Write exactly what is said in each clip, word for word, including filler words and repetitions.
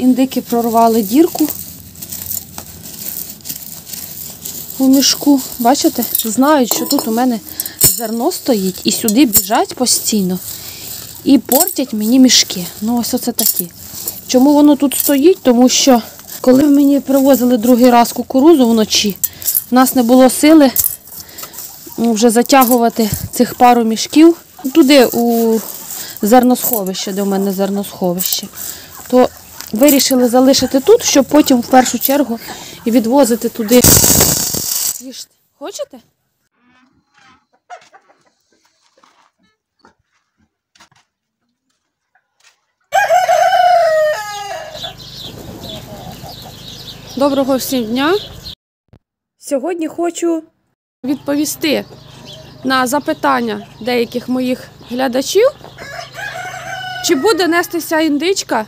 індики прорвали дірку у мішку. Бачите? Знають, що тут у мене зерно стоїть і сюди біжать постійно і портять мені мішки. Ну ось оце такі. Чому воно тут стоїть? Тому що коли мені привозили другий раз кукурудзу вночі, у нас не було сили вже затягувати цих пару мішків туди у зерносховище, де в мене зерносховище. То вирішили залишити тут, щоб потім в першу чергу і відвозити туди. Хочете? Доброго всім дня! Сьогодні хочу відповісти на запитання деяких моїх глядачів, чи буде нестися індичка,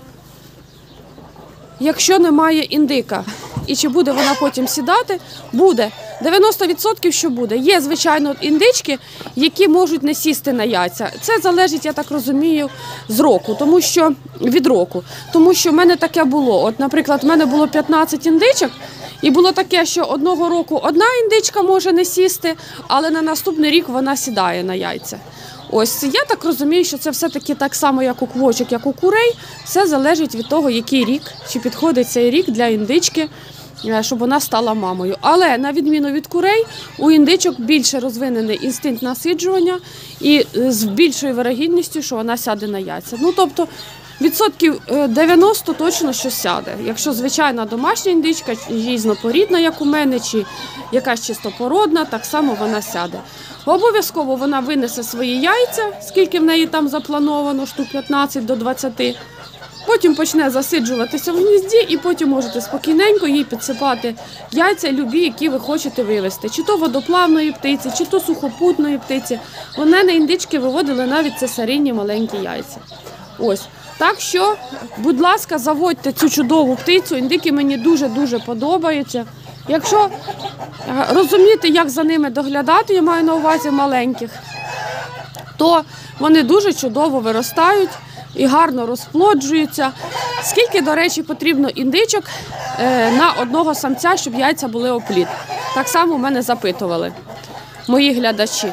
якщо немає індика. І чи буде вона потім сідати? Буде. дев'яносто відсотків що буде. Є, звичайно, індички, які можуть не сісти на яйця. Це залежить, я так розумію, з року, тому що від року. Тому що в мене таке було. От, наприклад, в мене було п'ятнадцять індичок, і було таке, що одного року одна індичка може не сісти, але на наступний рік вона сідає на яйця. Ось, я так розумію, що це все-таки так само, як у квочок, як у курей. Все залежить від того, який рік, чи підходить цей рік для індички, щоб вона стала мамою. Але, на відміну від курей, у індичок більше розвинений інстинкт насиджування і з більшою вирогідністю, що вона сяде на яйця. Ну, тобто, відсотків дев'яносто точно, що сяде. Якщо звичайна домашня індичка, різнопорідна, як у мене, чи якась чистопородна, так само вона сяде. Обов'язково вона винесе свої яйця, скільки в неї там заплановано, штук п'ятнадцять до двадцяти. Потім почне засиджуватися в гнізді і потім можете спокійненько їй підсипати яйця любі, які ви хочете вивезти. Чи то водоплавної птиці, чи то сухопутної птиці. У мене індички виводили навіть цесаринні маленькі яйця. Ось. Так що, будь ласка, заводьте цю чудову птицю, індики мені дуже-дуже подобаються. Якщо розуміти, як за ними доглядати, я маю на увазі маленьких, то вони дуже чудово виростають і гарно розплоджуються. Скільки, до речі, потрібно індичок на одного самця, щоб яйця були оплід? Так само в мене запитували мої глядачі.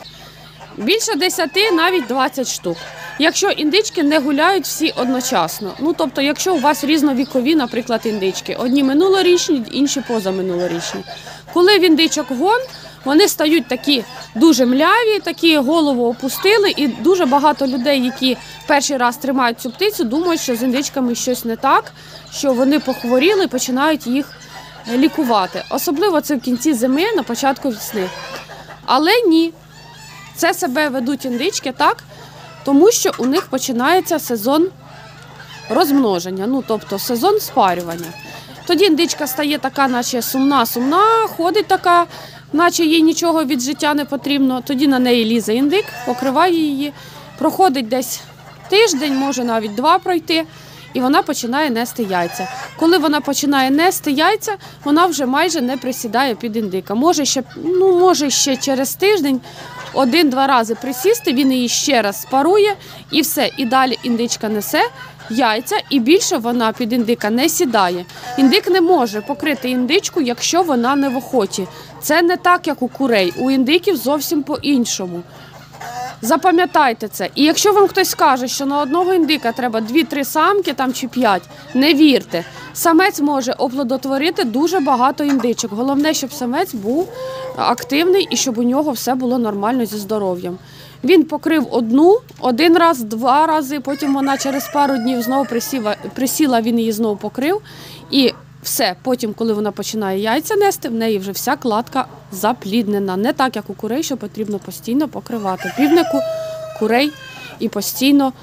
Більше десяти, навіть двадцять штук. Якщо індички не гуляють всі одночасно. Ну, тобто, якщо у вас різновікові, наприклад, індички. Одні минулорічні, інші позаминулорічні. Коли в індичок гон, вони стають такі дуже мляві, такі голову опустили. І дуже багато людей, які перший раз тримають цю птицю, думають, що з індичками щось не так, що вони похворіли і починають їх лікувати. Особливо це в кінці зими, на початку весни. Але ні. Це себе ведуть індички так, тому що у них починається сезон розмноження, ну, тобто сезон спарювання. Тоді індичка стає така, наче сумна-сумна, ходить така, наче їй нічого від життя не потрібно. Тоді на неї лізе індик, покриває її, проходить десь тиждень, може навіть два пройти, і вона починає нести яйця. Коли вона починає нести яйця, вона вже майже не присідає під індика. Може ще, ну, може ще через тиждень один-два рази присісти, він її ще раз спарує і все. І далі індичка несе яйця, і більше вона під індика не сідає. Індик не може покрити індичку, якщо вона не в охоті. Це не так, як у курей. У індиків зовсім по-іншому. Запам'ятайте це. І якщо вам хтось скаже, що на одного індика треба дві-три самки там, чи п'ять, не вірте. Самець може оплодотворити дуже багато індичок. Головне, щоб самець був активний і щоб у нього все було нормально зі здоров'ям. Він покрив одну, один раз, два рази, потім вона через пару днів знову присіла, присіла, він її знову покрив. І все, потім, коли вона починає яйця нести, в неї вже вся кладка запліднена. Не так, як у курей, що потрібно постійно покривати. Півнику, курей і постійно,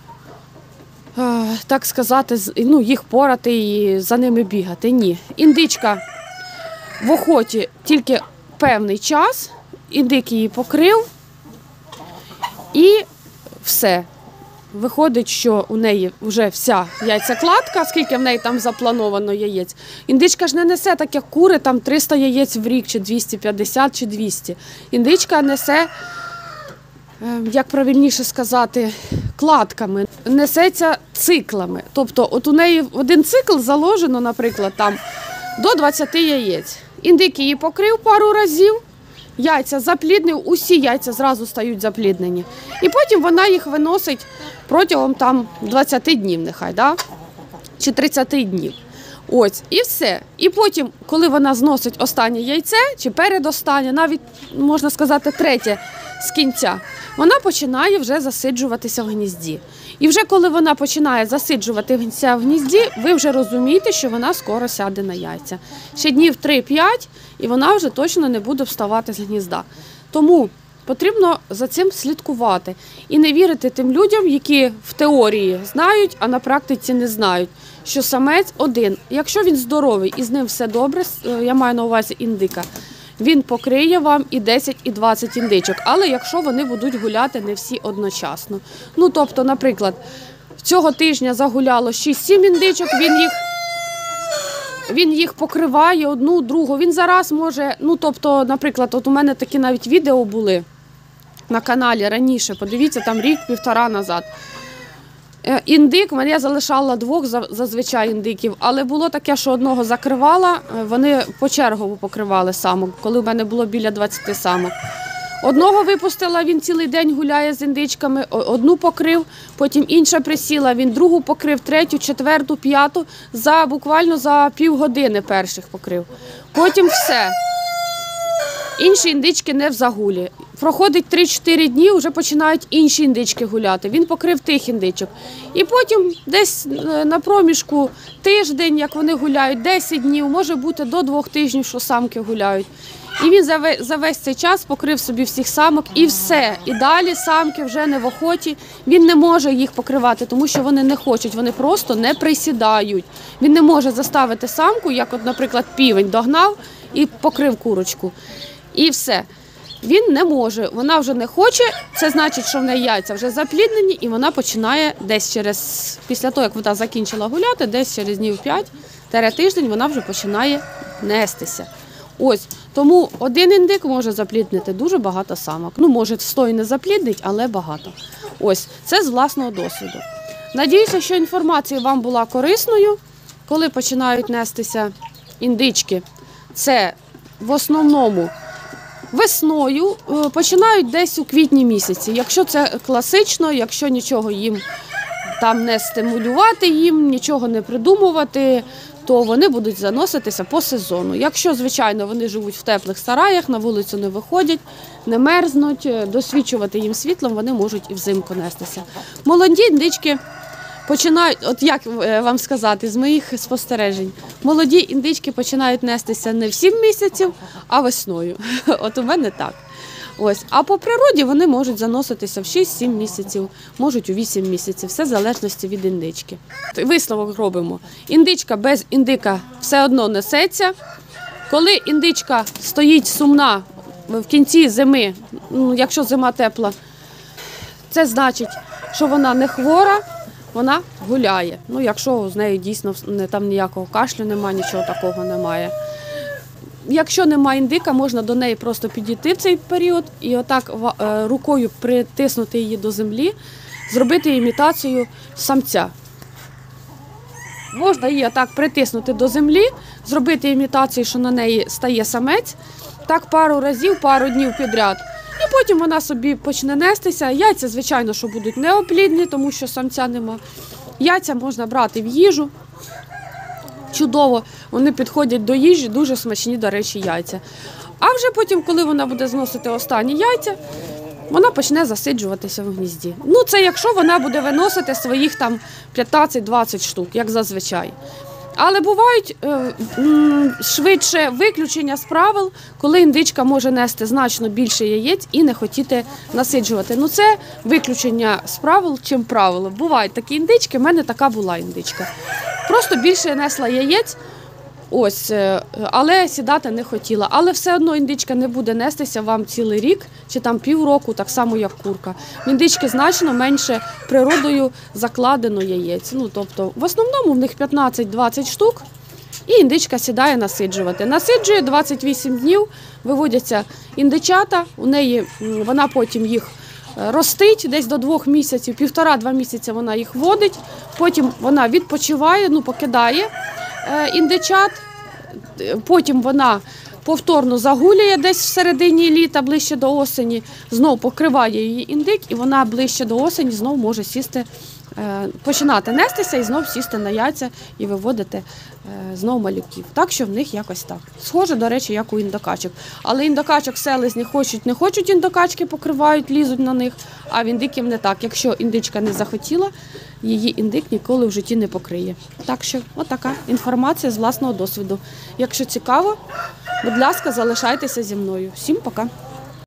так сказати, ну, їх порати і за ними бігати. Ні. Індичка в охоті тільки певний час, індик її покрив і все. Виходить, що у неї вже вся яйцекладка, скільки в неї там заплановано яєць. Індичка ж не несе, так як кури, там триста яєць в рік, чи двісті п'ятдесят, чи двісті. Індичка несе, як правильніше сказати, кладками, несеться циклами. Тобто от у неї один цикл заложено, наприклад, там до двадцяти яєць. Індик її покрив пару разів, яйця запліднив, усі яйця зразу стають запліднені. І потім вона їх виносить протягом там двадцяти днів, нехай, да? Чи тридцяти днів. Ось, і все. І потім, коли вона зносить останнє яйце, чи передостаннє, навіть, можна сказати, третє з кінця, вона починає вже засиджуватися в гнізді. І вже коли вона починає засиджуватися в гнізді, ви вже розумієте, що вона скоро сяде на яйця. Ще днів три-п'ять, і вона вже точно не буде вставати з гнізда. Тому потрібно за цим слідкувати і не вірити тим людям, які в теорії знають, а на практиці не знають, що самець один. Якщо він здоровий і з ним все добре, я маю на увазі індика, він покриє вам і десять, і двадцять індичок, але якщо вони будуть гуляти не всі одночасно. Ну, тобто, наприклад, цього тижня загуляло шість-сім індичок, він їх, він їх покриває одну, другу, він зараз може, ну, тобто, наприклад, от у мене такі навіть відео були на каналі раніше, подивіться, там рік-півтора назад. Індик, мене залишала двох зазвичай індиків, але було таке, що одного закривала, вони почергово покривали самок, коли в мене було біля двадцяти самок. Одного випустила, він цілий день гуляє з індичками, одну покрив, потім інша присіла, він другу покрив, третю, четверту, п'яту, за, буквально за півгодини перших покрив. Потім все. Інші індички не в загулі. Проходить три-чотири дні, вже починають інші індички гуляти. Він покрив тих індичок. І потім десь на проміжку тиждень, як вони гуляють, десять днів, може бути до двох тижнів, що самки гуляють. І він за весь цей час покрив собі всіх самок і все. І далі самки вже не в охоті. Він не може їх покривати, тому що вони не хочуть, вони просто не присідають. Він не може заставити самку, як, от, наприклад, півень догнав і покрив курочку. І все. Він не може, вона вже не хоче, це значить, що в неї яйця вже запліднені, і вона починає десь через, після того, як вона закінчила гуляти, десь через днів п'ять-тиждень вона вже починає нестися. Ось, тому один індик може запліднити дуже багато самок. Ну, може, сто і не запліднить, але багато. Ось, це з власного досвіду. Надіюся, що інформація вам була корисною. Коли починають нестися індички, це в основному весною, починають десь у квітні місяці. Якщо це класично, якщо нічого їм там не стимулювати, їм нічого не придумувати, то вони будуть заноситися по сезону. Якщо, звичайно, вони живуть в теплих сараях, на вулицю не виходять, не мерзнуть, досвічувати їм світлом, вони можуть і взимку нестися. Молоді індички починають, от як вам сказати, з моїх спостережень, молоді індички починають нестися не в сім місяців, а весною. От у мене так. Ось. А по природі вони можуть заноситися в шість-сім місяців, можуть у вісім місяців, все в залежності від індички. Висновок робимо. Індичка без індика все одно несеться. Коли індичка стоїть сумна в кінці зими, ну, якщо зима тепла, це значить, що вона не хвора, вона гуляє. Ну, якщо з нею дійсно не, там ніякого кашлю немає, нічого такого немає. Якщо немає індика, можна до неї просто підійти в цей період і отак рукою притиснути її до землі, зробити імітацію самця. Можна її отак притиснути до землі, зробити імітацію, що на неї стає самець, так пару разів, пару днів підряд. І потім вона собі почне нестися. Яйця, звичайно, що будуть неоплідні, тому що самця нема. Яйця можна брати в їжу. Чудово, вони підходять до їжі, дуже смачні, до речі, яйця. А вже потім, коли вона буде зносити останні яйця, вона почне засиджуватися в гнізді. Ну, це якщо вона буде виносити своїх там п'ятнадцять-двадцять штук, як зазвичай. Але бувають е, швидше виключення з правил, коли індичка може нести значно більше яєць і не хотіти насиджувати. Ну, це виключення з правил, чим правило. Бувають такі індички, в мене така була індичка. Просто більше несла яєць, ось, але сідати не хотіла. Але все одно індичка не буде нестися вам цілий рік чи там півроку, так само як курка. В індички значно менше природою закладено яєць. Ну, тобто, в основному в них п'ятнадцять-двадцять штук, і індичка сідає насиджувати. Насиджує двадцять вісім днів, виводяться індичата, у неї, вона потім їх ростить десь до двох місяців, півтора-два місяці вона їх водить, потім вона відпочиває, ну, покидає індичат, потім вона повторно загулює десь в середині літа, ближче до осені, знов покриває її індик, і вона ближче до осені знов може сісти, починати нестися і знов сісти на яйця і виводити знов малюків. Так що в них якось так. Схоже, до речі, як у індокачок. Але індокачок селезні хочуть, не хочуть індокачки, покривають, лізуть на них, а в індиків не так. Якщо індичка не захотіла, її індик ніколи в житті не покриє. Так що, отака інформація з власного досвіду. Якщо цікаво, будь ласка, залишайтеся зі мною. Всім пока!